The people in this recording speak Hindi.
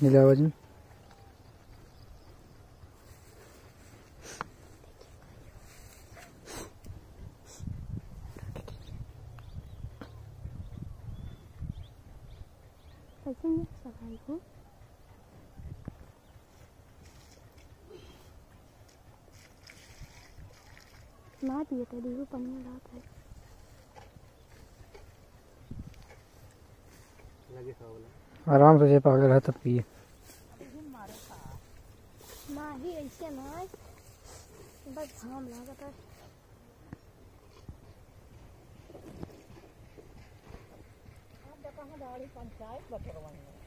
नीला वजन सफाई को ना पिए तो देखो पन्नी रात है आराम से पागल है तब पिए ना ही ऐसे ना बस घाम लागत है पंचायत